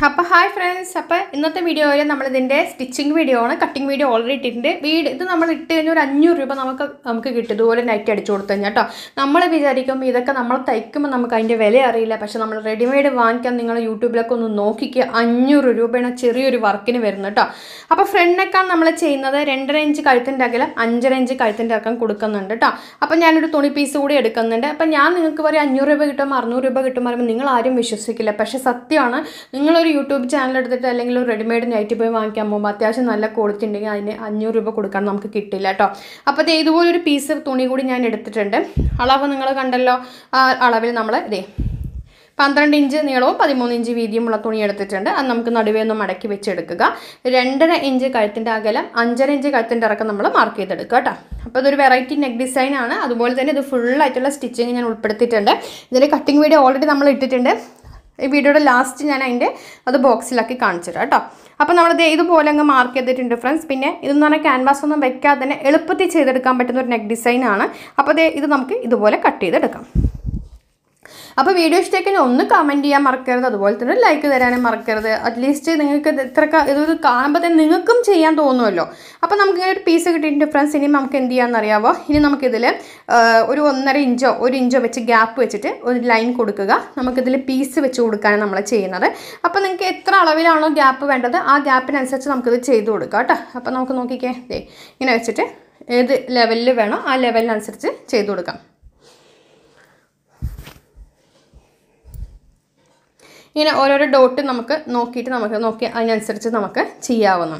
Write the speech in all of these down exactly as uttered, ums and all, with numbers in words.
അപ്പോൾ hi friends, അപ്പോൾ ഇന്നത്തെ വീഡിയോയിൽ നമ്മളിതിൻ്റെ സ്റ്റിച്ചിങ് വീഡിയോ ആണ്. കട്ടിങ് വീഡിയോ ഓൾറെഡി ഇട്ടിട്ടുണ്ട്. വീട് ഇത് നമ്മൾ ഇട്ട് കഴിഞ്ഞാൽ ഒരു അഞ്ഞൂറ് രൂപ നമുക്ക് നമുക്ക് കിട്ടും. ഇതുപോലെ നൈറ്റ് അടിച്ചു കൊടുത്തു കഴിഞ്ഞാൽ കേട്ടോ. നമ്മൾ വിചാരിക്കുമ്പോൾ ഇതൊക്കെ നമ്മൾ തയ്ക്കുമ്പോൾ നമുക്ക് അതിൻ്റെ വില അറിയില്ല. പക്ഷേ നമ്മൾ റെഡിമെയ്ഡ് വാങ്ങിക്കാൻ നിങ്ങൾ യൂട്യൂബിലൊക്കെ ഒന്ന് നോക്കിക്കുക. അഞ്ഞൂറ് രൂപയാണ് ചെറിയൊരു വർക്കിന് വരുന്നത് കേട്ടോ. അപ്പോൾ ഫ്രണ്ടിനേക്കാൾ നമ്മൾ ചെയ്യുന്നത് രണ്ടര ഇഞ്ച് കഴുത്തിൻ്റെ അകലം അഞ്ചര ഇഞ്ച് കഴുത്തിൻ്റെ അകം കൊടുക്കുന്നുണ്ട് കേട്ടോ. അപ്പോൾ ഞാനൊരു തുണി പീസ് കൂടി എടുക്കുന്നുണ്ട്. അപ്പോൾ ഞാൻ നിങ്ങൾക്ക് പറയും അഞ്ഞൂറ് രൂപ കിട്ടുമ്പോൾ അറുന്നൂറ് രൂപ കിട്ടുമ്പോൾ പറയുമ്പോൾ നിങ്ങൾ ആരും വിശ്വസിക്കില്ല. പക്ഷേ സത്യമാണ്. നിങ്ങളൊരു യൂട്യൂബ് ചാനൽ എടുത്തിട്ട് അല്ലെങ്കിൽ ഒരു റെഡിമെയ്ഡ് നൈറ്റി പോയി വാങ്ങിക്കാൻ പോകുമ്പോൾ അത്യാവശ്യം നല്ല ക്വാളിറ്റി ഉണ്ടെങ്കിൽ അതിന് അഞ്ഞൂറ് രൂപ കൊടുക്കാൻ നമുക്ക് കിട്ടില്ല കേട്ടോ. അപ്പോൾ ഇത് ഇതുപോലൊരു പീസ് തുണി കൂടി ഞാൻ എടുത്തിട്ടുണ്ട്. അളവ് നിങ്ങൾ കണ്ടല്ലോ. ആ അളവിൽ നമ്മൾ ഇതേ പന്ത്രണ്ട് ഇഞ്ച് നീളവും പതിമൂന്ന് ഇഞ്ച് വീതിയുമുള്ള തുണി എടുത്തിട്ടുണ്ട്. അത് നമുക്ക് നടുവേ ഒന്ന് മടക്കി വെച്ചെടുക്കുക. രണ്ടര ഇഞ്ച് കഴുത്തിൻ്റെ അകലം അഞ്ചര ഇഞ്ച് കഴുത്തിൻ്റെ ഇറക്കം നമ്മൾ മാർക്ക് ചെയ്തെടുക്കുക കേട്ടോ. അപ്പോൾ ഇതൊരു വെറൈറ്റി നെക്ക് ഡിസൈൻ ആണ്. അതുപോലെ തന്നെ ഇത് ഫുള്ളായിട്ടുള്ള സ്റ്റിച്ചിങ് ഞാൻ ഉൾപ്പെടുത്തിയിട്ടുണ്ട്. ഇതിൻ്റെ കട്ടിങ് വീഡിയോ ഓൾറെഡി നമ്മൾ ഇട്ടിട്ടുണ്ട്. ഈ വീഡിയോയുടെ ലാസ്റ്റ് ഞാൻ അതിൻ്റെ അത് ബോക്സിലാക്കി കാണിച്ചിട്ടാണ് കേട്ടോ. അപ്പോൾ നമ്മളിത് ഇതുപോലെ അങ്ങ് മാർക്ക് ചെയ്തിട്ടുണ്ട് ഫ്രണ്ട്സ്. പിന്നെ ഇതെന്ന് പറഞ്ഞാൽ ക്യാൻവാസ് ഒന്നും വെക്കാതെ തന്നെ എളുപ്പത്തിൽ ചെയ്തെടുക്കാൻ പറ്റുന്ന ഒരു നെക്ക് ഡിസൈനാണ്. അപ്പോൾ ഇത് നമുക്ക് ഇതുപോലെ കട്ട് ചെയ്തെടുക്കാം. അപ്പോൾ വീഡിയോ ഇഷ്ടമൊക്കെ ഒന്ന് കമൻറ്റ് ചെയ്യാൻ മറക്കരുത്. അതുപോലെ തന്നെ ലൈക്ക് തരാനും മറക്കരുത്. അറ്റ്ലീസ്റ്റ് നിങ്ങൾക്ക് ഇത്ര ഇതൊരു കാണുമ്പോൾ തന്നെ നിങ്ങൾക്കും ചെയ്യാൻ തോന്നുമല്ലോ. അപ്പോൾ നമുക്കിങ്ങനെ ഒരു പീസ് കിട്ടിയിട്ടുണ്ട് ഫ്രണ്ട്സ്. ഇനി നമുക്ക് എന്ത് ചെയ്യാമെന്ന് അറിയാമോ? ഇനി നമുക്കിതിൽ ഒരു ഒന്നര ഇഞ്ചോ ഒരു ഇഞ്ചോ വെച്ച് ഗ്യാപ്പ് വെച്ചിട്ട് ഒരു ലൈൻ കൊടുക്കുക. നമുക്കിതിൽ പീസ് വെച്ച് കൊടുക്കാനാണ് നമ്മൾ ചെയ്യുന്നത്. അപ്പോൾ നിങ്ങൾക്ക് എത്ര അളവിലാണോ ഗ്യാപ്പ് വേണ്ടത് ആ ഗ്യാപ്പിനനുസരിച്ച് നമുക്കിത് ചെയ്ത് കൊടുക്കാം കേട്ടോ. അപ്പോൾ നമുക്ക് നോക്കിക്കേ, ദേ ഇങ്ങനെ വെച്ചിട്ട് ഏത് ലെവലിൽ വേണോ ആ ലെവലിനനുസരിച്ച് ചെയ്ത് കൊടുക്കാം. ഇങ്ങനെ ഓരോരോ ഡോട്ട് നമുക്ക് നോക്കിയിട്ട് നമുക്ക് നോക്കി അതിനനുസരിച്ച് നമുക്ക് ചെയ്യാവുന്നു.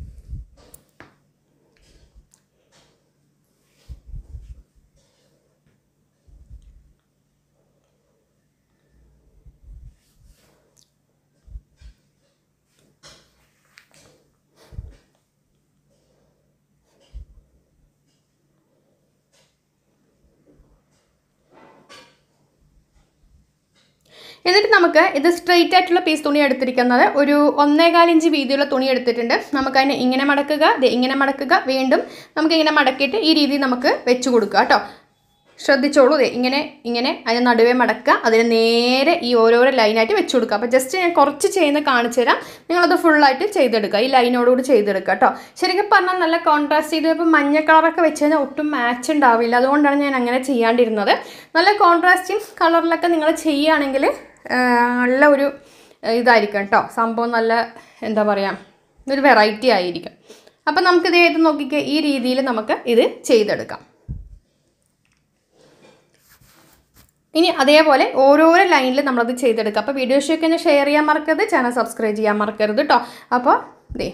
എന്നിട്ട് നമുക്ക് ഇത് സ്ട്രെയിറ്റ് ആയിട്ടുള്ള പീസ് തുണി എടുത്തിരിക്കുന്നത് ഒരു ഒന്നേകാൽ ഇഞ്ച് വീതിയുള്ള തുണി എടുത്തിട്ടുണ്ട്. നമുക്കതിനെ ഇങ്ങനെ മടക്കുക, ഇങ്ങനെ മടക്കുക, വീണ്ടും നമുക്ക് ഇങ്ങനെ മടക്കിയിട്ട് ഈ രീതിയിൽ നമുക്ക് വെച്ച് കൊടുക്കുക കേട്ടോ. ശ്രദ്ധിച്ചോളൂ. ദേ ഇങ്ങനെ ഇങ്ങനെ അതിന് നടുവേ മടക്കുക, അതിന് നേരെ ഈ ഓരോരോ ലൈനായിട്ട് വെച്ച് കൊടുക്കുക. അപ്പോൾ ജസ്റ്റ് ഞാൻ കുറച്ച് ചെയ്യുന്ന കാണിച്ചു തരാം. നിങ്ങളത് ഫുള്ളായിട്ട് ചെയ്തെടുക്കുക. ഈ ലൈനോടുകൂടി ചെയ്തെടുക്കുക കേട്ടോ. ശരിക്കും പറഞ്ഞാൽ നല്ല കോൺട്രാസ്റ്റ് ചെയ്ത് ഇപ്പോൾ മഞ്ഞ കളറൊക്കെ വെച്ച് കഴിഞ്ഞാൽ ഒട്ടും മാച്ച് ഉണ്ടാവില്ല. അതുകൊണ്ടാണ് ഞാൻ അങ്ങനെ ചെയ്യാണ്ടിരുന്നത്. നല്ല കോൺട്രാസ്റ്റിങ് കളറിലൊക്കെ നിങ്ങൾ ചെയ്യുകയാണെങ്കിൽ നല്ല ഒരു ഇതായിരിക്കും കേട്ടോ. സംഭവം നല്ല എന്താ പറയുക, ഒരു വെറൈറ്റി ആയിരിക്കും. അപ്പം നമുക്കിത് ഏത് നോക്കിക്കുക, ഈ രീതിയിൽ നമുക്ക് ഇത് ചെയ്തെടുക്കാം. ഇനി അതേപോലെ ഓരോരോ ലൈനിൽ നമ്മളത് ചെയ്തെടുക്കുക. അപ്പോൾ വീഡിയോ ഇഷ്ടമൊക്കെ ഷെയർ ചെയ്യാൻ മറക്കരുത്, ചാനൽ സബ്സ്ക്രൈബ് ചെയ്യാൻ മറക്കരുത് കേട്ടോ. അപ്പോൾ ദേ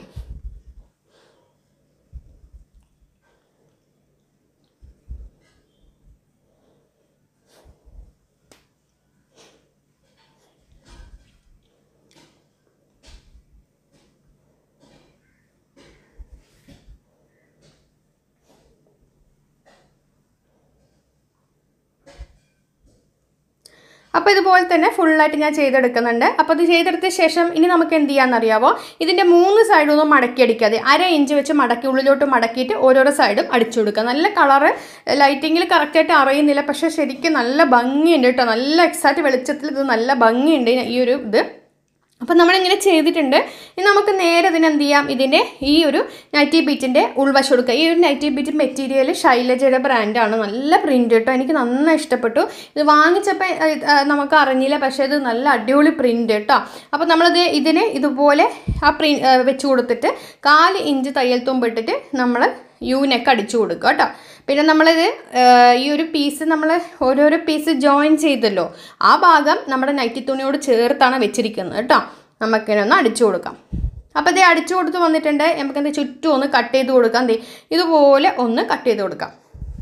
അപ്പോൾ ഇതുപോലെ തന്നെ ഫുള്ളായിട്ട് ഞാൻ ചെയ്തെടുക്കുന്നുണ്ട്. അപ്പോൾ ഇത് ചെയ്തെടുത്ത ശേഷം ഇനി നമുക്ക് എന്ത് ചെയ്യാമെന്നറിയാമോ? ഇതിൻ്റെ മൂന്ന് സൈഡും ഒന്നും മടക്കി അടിക്കാതെ അര ഇഞ്ച് വെച്ച് മടക്കി ഉള്ളിലോട്ട് മടക്കിയിട്ട് ഓരോരോ സൈഡും അടിച്ചു കൊടുക്കുക. നല്ല കളറ് ലൈറ്റിങ്ങിൽ കറക്റ്റായിട്ട് അറിയുന്നില്ല, പക്ഷേ ശരിക്കും നല്ല ഭംഗിയുണ്ട് കേട്ടോ. നല്ല എക്സാക്റ്റ് വെളിച്ചത്തിൽ ഇത് നല്ല ഭംഗിയുണ്ട് ഈ ഒരു ഇത്. അപ്പോൾ നമ്മളിങ്ങനെ ചെയ്തിട്ടുണ്ട്. ഇനി നമുക്ക് നേരെ ഇതിനെന്ത് ചെയ്യാം, ഇതിൻ്റെ ഈ ഒരു നൈറ്റി ബീറ്റിൻ്റെ ഉൾവശം കൊടുക്കുക. ഈ ഒരു നൈറ്റി ബീറ്റ് മെറ്റീരിയൽ ശൈലജയുടെ ബ്രാൻഡാണ്. നല്ല പ്രിൻ്റ് കേട്ടോ. എനിക്ക് നന്നായി ഇഷ്ടപ്പെട്ടു. ഇത് വാങ്ങിച്ചപ്പോൾ നമുക്ക് അറിഞ്ഞില്ല, പക്ഷേ ഇത് നല്ല അടിപൊളി പ്രിൻ്റ് കേട്ടോ. അപ്പോൾ നമ്മളിത് ഇതിന് ഇതുപോലെ ആ പ്രി വെച്ച് കൊടുത്തിട്ട് കാല് ഇഞ്ച് തയ്യൽ തുമ്പിട്ടിട്ട് നമ്മൾ യൂനെക്ക് അടിച്ചു കൊടുക്കുക കേട്ടോ. പിന്നെ നമ്മളിത് ഈ ഒരു പീസ് നമ്മൾ ഓരോരോ പീസ് ജോയിൻ ചെയ്തല്ലോ, ആ ഭാഗം നമ്മുടെ നൈറ്റി തുണിയോട് ചേർത്താണ് വെച്ചിരിക്കുന്നത് കേട്ടോ. നമുക്കിങ്ങനെ ഒന്ന് അടിച്ചു കൊടുക്കാം. അപ്പോൾ ഇത് അടിച്ചു കൊടുത്ത് വന്നിട്ടുണ്ട്. നമുക്കെന്ത് ചുറ്റും ഒന്ന് കട്ട് ചെയ്ത് കൊടുക്കാം. ദേ ഇതുപോലെ ഒന്ന് കട്ട് ചെയ്ത് കൊടുക്കാം.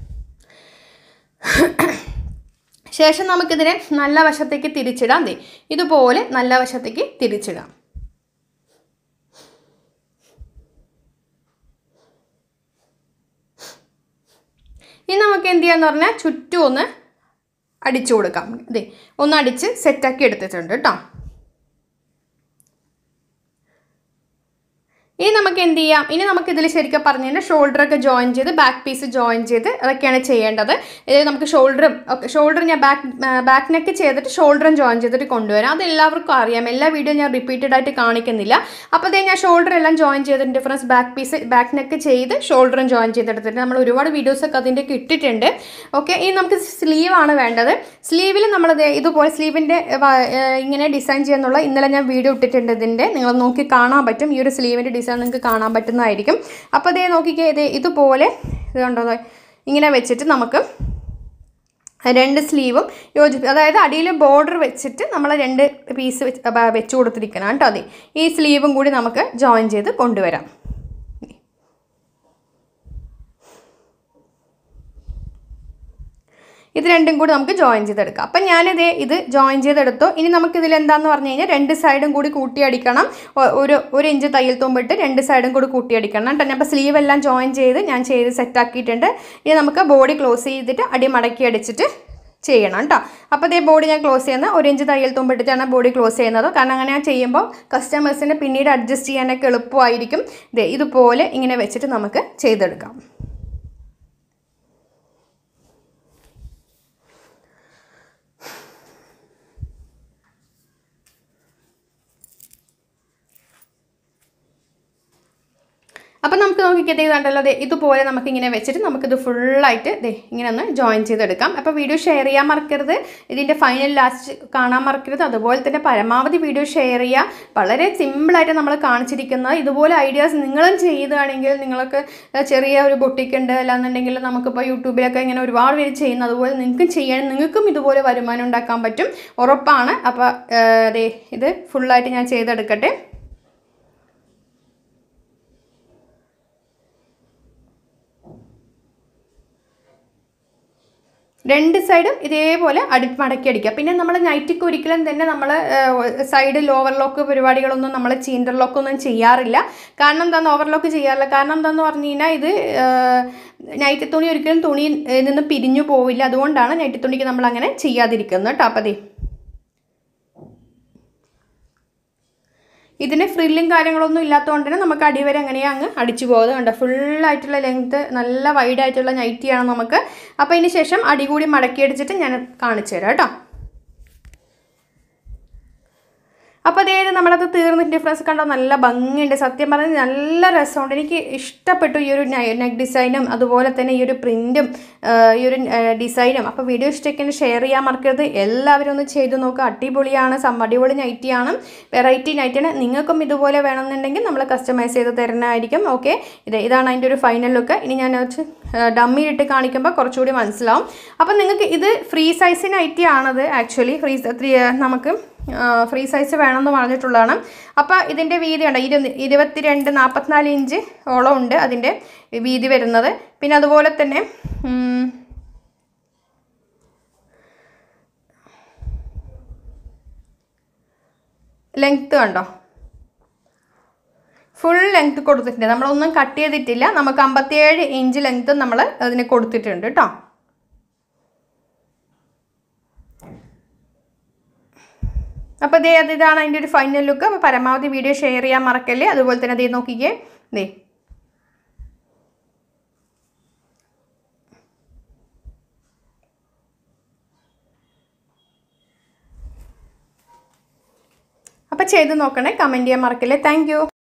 ശേഷം നമുക്കിതിനെ നല്ല വശത്തേക്ക് തിരിച്ചിടാം. ദേ ഇതുപോലെ നല്ല വശത്തേക്ക് തിരിച്ചിടാം. ഇനി നമുക്ക് എന്ത് ചെയ്യാന്ന് പറഞ്ഞാൽ ചുറ്റും ഒന്ന് അടിച്ചു കൊടുക്കാം. ഇതേ ഒന്ന് അടിച്ച് സെറ്റാക്കി എടുത്തിട്ടുണ്ട് കേട്ടോ. ഇനി നമുക്ക് എന്ത് ചെയ്യാം, ഇനി നമുക്ക് ഇതിൽ ശരിക്കും പറഞ്ഞു കഴിഞ്ഞാൽ ഷോൾഡറൊക്കെ ജോയിൻ ചെയ്ത് ബാക്ക് പീസ് ജോയിൻ ചെയ്ത് അതൊക്കെയാണ് ചെയ്യേണ്ടത്. ഇത് നമുക്ക് ഷോൾഡറും ഒക്കെ ഷോൾഡർ ഞാൻ ബാക്ക് ബാക്ക് നെക്ക് ചെയ്തിട്ട് ഷോൾഡറും ജോയിൻ ചെയ്തിട്ട് കൊണ്ടുവരാം. അത് എല്ലാവർക്കും അറിയാം, എല്ലാ വീഡിയോ ഞാൻ റിപ്പീറ്റഡ് ആയിട്ട് കാണിക്കുന്നില്ല. അപ്പോൾ അതേ ഞാൻ ഷോൾഡർ എല്ലാം ജോയിൻ ചെയ്തിട്ട് difference back piece back neck ചെയ്ത് ഷോൾഡറും ജോയിൻ ചെയ്തെടുത്തിട്ട് നമ്മൾ ഒരുപാട് വീഡിയോസൊക്കെ അതിൻ്റെയൊക്കെ ഇട്ടിട്ടുണ്ട്. ഓക്കെ, ഇനി നമുക്ക് സ്ലീവാണ് വേണ്ടത്. സ്ലീവിൽ നമ്മളത് ഇതുപോലെ സ്ലീവിൻ്റെ ഇങ്ങനെ ഡിസൈൻ ചെയ്യുന്നുള്ള ഇന്നലെ ഞാൻ വീഡിയോ ഇട്ടിട്ടുണ്ട്. ഇതിൻ്റെ നിങ്ങൾ നോക്കി കാണാൻ പറ്റും, ഈ ഒരു സ്ലീവിൻ്റെ ഡിസൈൻ നിങ്ങൾക്ക് കാണാൻ പറ്റുന്നതായിരിക്കും. അപ്പോൾ അതേ നോക്കിക്കേ, ഇത് ഇതുപോലെ ഇത് കണ്ടോ ഇങ്ങനെ വെച്ചിട്ട് നമുക്ക് രണ്ട് സ്ലീവും യോജിപ്പ്, അതായത് അടിയിൽ ബോർഡർ വെച്ചിട്ട് നമ്മൾ രണ്ട് പീസ് വെച്ച് കൊടുത്തിരിക്കണം കേട്ടോ. അതെ, ഈ സ്ലീവും കൂടി നമുക്ക് ജോയിൻ ചെയ്ത് കൊണ്ടുവരാം. ഇത് രണ്ടും കൂടി നമുക്ക് ജോയിൻ ചെയ്തെടുക്കാം. അപ്പം ഞാനിത് ഇത് ജോയിൻ ചെയ്തെടുത്തു. ഇനി നമുക്കിതിൽ എന്താണെന്ന് പറഞ്ഞു കഴിഞ്ഞാൽ രണ്ട് സൈഡും കൂടി കൂട്ടിയടിക്കണം. ഒരു ഒരു ഇഞ്ച് തയ്യൽ തുമ്പിട്ട് രണ്ട് സൈഡും കൂടി കൂട്ടിയടിക്കണം കേട്ടോ. ഞാൻ അപ്പോൾ സ്ലീവ് എല്ലാം ജോയിൻ ചെയ്ത് ഞാൻ ചെയ്ത് സെറ്റാക്കിയിട്ടുണ്ട്. ഇനി നമുക്ക് ബോഡി ക്ലോസ് ചെയ്തിട്ട് അടി മടക്കി അടിച്ചിട്ട് ചെയ്യണം കേട്ടോ. അപ്പോൾ ഇതേ ബോഡി ഞാൻ ക്ലോസ് ചെയ്യുന്നത് ഒരു ഇഞ്ച് തയ്യൽ തുമ്പിട്ടിട്ടാണ് ബോഡി ക്ലോസ് ചെയ്യുന്നത്. കാരണം അങ്ങനെ ഞാൻ ചെയ്യുമ്പോൾ കസ്റ്റമേഴ്സിന് പിന്നീട് അഡ്ജസ്റ്റ് ചെയ്യാനൊക്കെ എളുപ്പമായിരിക്കും. ഇതേ ഇതുപോലെ ഇങ്ങനെ വെച്ചിട്ട് നമുക്ക് ചെയ്തെടുക്കാം. അപ്പം നമുക്ക് നോക്കിക്കതേ കണ്ടല്ലോ, അതെ ഇതുപോലെ നമുക്കിങ്ങനെ വെച്ചിട്ട് നമുക്കിത് ഫുള്ളായിട്ട് ദേ ഇങ്ങനെ ഒന്ന് ജോയിൻ ചെയ്തെടുക്കാം. അപ്പോൾ വീഡിയോ ഷെയർ ചെയ്യാൻ മറക്കരുത്, ഇതിൻ്റെ ഫൈനൽ ലാസ്റ്റ് കാണാൻ മറക്കരുത്. അതുപോലെ തന്നെ പരമാവധി വീഡിയോ ഷെയർ ചെയ്യുക. വളരെ സിമ്പിളായിട്ട് നമ്മൾ കാണിച്ചിരിക്കുന്നത്. ഇതുപോലെ ഐഡിയാസ് നിങ്ങളും ചെയ്തതാണെങ്കിൽ നിങ്ങൾക്ക് ചെറിയ ഒരു ബൊട്ടിക്ക് ഉണ്ട്, അല്ലാന്നുണ്ടെങ്കിൽ നമുക്കിപ്പോൾ യൂട്യൂബിലൊക്കെ ഇങ്ങനെ ഒരുപാട് പേര് ചെയ്യുന്നത്, അതുപോലെ നിങ്ങൾക്കും ചെയ്യാൻ നിങ്ങൾക്കും ഇതുപോലെ വരുമാനം ഉണ്ടാക്കാൻ പറ്റും, ഉറപ്പാണ്. അപ്പോൾ അതെ ഇത് ഫുള്ളായിട്ട് ഞാൻ ചെയ്തെടുക്കട്ടെ. രണ്ട് സൈഡും ഇതേപോലെ അടി മടക്കി അടിക്കുക. പിന്നെ നമ്മൾ നൈറ്റിക്ക് ഒരിക്കലും തന്നെ നമ്മൾ സൈഡ് ഓവർലോക്ക് പരിപാടികളൊന്നും നമ്മൾ ഇന്റർലോക്കൊന്നും ചെയ്യാറില്ല. കാരണം എന്താണെന്ന് ഓവർലോക്ക് ചെയ്യാറില്ല കാരണം എന്താണെന്ന് പറഞ്ഞു കഴിഞ്ഞാൽ ഇത് നൈറ്റി തുണി ഒരിക്കലും തുണി നിന്ന് പിരിഞ്ഞു പോവില്ല. അതുകൊണ്ടാണ് നൈറ്റി തുണിക്ക് നമ്മൾ അങ്ങനെ ചെയ്യാതിരിക്കുന്നത് കേട്ടോ. അപ്പം അതെ ഇതിന് ഫ്രില്ലും കാര്യങ്ങളൊന്നും ഇല്ലാത്തതുകൊണ്ട് തന്നെ നമുക്ക് അടിവരെ അങ്ങനെയാണ് അങ്ങ് അടിച്ചു പോകുന്നത്. കണ്ടോ, ഫുള്ളായിട്ടുള്ള ലെങ്ത്ത് നല്ല വൈഡായിട്ടുള്ള നൈറ്റിയാണ് നമുക്ക്. അപ്പോൾ ഇതിന് ശേഷം അടി കൂടി മടക്കി അടിച്ചിട്ട് ഞാൻ കാണിച്ചു തരാം കേട്ടോ. അപ്പോൾ അതായത് നമ്മളത് തീർന്ന് ഡിഫറൻസ് കണ്ടോ, നല്ല ഭംഗിയുണ്ട്. സത്യം പറഞ്ഞാൽ നല്ല രസമുണ്ട്, എനിക്ക് ഇഷ്ടപ്പെട്ടു ഈ ഒരു നെക്ക് ഡിസൈനും അതുപോലെ തന്നെ ഈ ഒരു പ്രിൻറ്റും ഈ ഒരു ഡിസൈനും. അപ്പോൾ വീഡിയോ ഇഷ്ടമൊക്കെ ഷെയർ ചെയ്യാൻ മറക്കരുത്. എല്ലാവരും ഒന്ന് ചെയ്ത് നോക്കുക, അടിപൊളിയാണ്. സം അടിപൊളി നൈറ്റിയാണ്, വെറൈറ്റി നൈറ്റിയാണ്. നിങ്ങൾക്കും ഇതുപോലെ വേണമെന്നുണ്ടെങ്കിൽ നമ്മൾ കസ്റ്റമൈസ് ചെയ്ത് തരുന്നതായിരിക്കും. ഓക്കെ, ഇത് ഇതാണ് അതിൻ്റെ ഒരു ഫൈനൽ ലുക്ക്. ഇനി ഞാൻ വെച്ച് ഡമ്മിയിലിട്ട് കാണിക്കുമ്പോൾ കുറച്ചുകൂടി മനസ്സിലാവും. അപ്പം നിങ്ങൾക്ക് ഇത് ഫ്രീ സൈസ് നൈറ്റി ആണത്. ആക്ച്വലി ഫ്രീ ത്രീ നമുക്ക് ഫ്രീ സൈസ് വേണമെന്ന് പറഞ്ഞിട്ടുള്ളതാണ്. അപ്പോൾ ഇതിൻ്റെ വീതി ഉണ്ട് ഇരു ഇരുപത്തിരണ്ട് നാൽപ്പത്തിനാല് ഇഞ്ച് ഓളം ഉണ്ട് അതിൻ്റെ വീതി വരുന്നത്. പിന്നെ അതുപോലെ തന്നെ ലെങ്ത്ത് കണ്ടോ, ഫുൾ ലെങ്ത്ത് കൊടുത്തിട്ടുണ്ട്. നമ്മളൊന്നും കട്ട് ചെയ്തിട്ടില്ല. നമുക്ക് അമ്പത്തിയേഴ് ഇഞ്ച് ലെങ്ത്ത് നമ്മൾ അതിന് കൊടുത്തിട്ടുണ്ട് കേട്ടോ. അപ്പോൾ ദേ അത് ഇതാണ് അതിൻ്റെ ഒരു ഫൈനൽ ലുക്ക്. അപ്പോൾ പരമാവധി വീഡിയോ ഷെയർ ചെയ്യാൻ മറക്കല്ലേ. അതുപോലെ തന്നെ ദേ നോക്കിക്കേ, ദേ അപ്പോൾ ചെയ്ത് നോക്കണേ, കമൻറ്റ് ചെയ്യാൻ മറക്കല്ലേ. Thank U.